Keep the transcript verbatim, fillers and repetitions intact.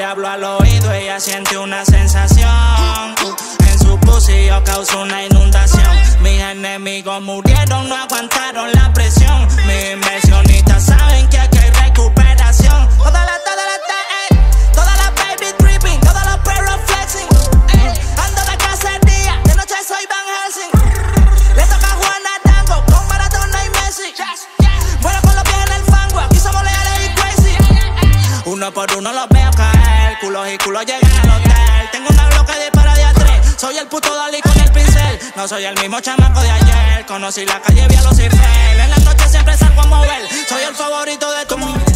hablo al oído, ella siente una sensación. En su pussy yo causo una inundación. Mis enemigos murieron, no aguantaron la presión. Mis inversionistas saben que aquí hay recuperación. Toda la, toda la, eh, toda la baby tripping, todos los perros flexing. Eh, ando de cacería, de noche soy Van Helsing. Le toca a Juana Dango con Maradona y Messi. Bueno con los pies en el fango, aquí somos leales y crazy. Uno por uno los veo caer, culos y culos llegan al hotel. Tengo una bloque de para de a tres, soy el puto Dalí con el pincel. No soy el mismo chamaco de ayer, conocí la calle, vi a Lucifer. En la noche siempre salgo a mover, soy el favorito de tu mujer.